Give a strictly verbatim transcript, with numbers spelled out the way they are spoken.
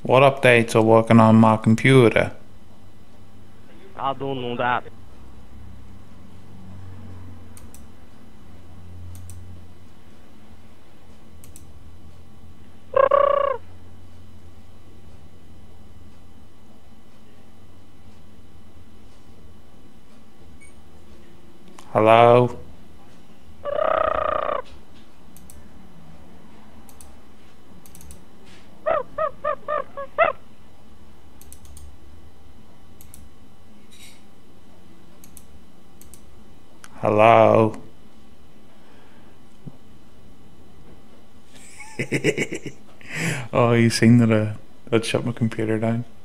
What updates are working on my computer? I don't know that. Hello? Hello? Oh, you seen that uh, that shut my computer down?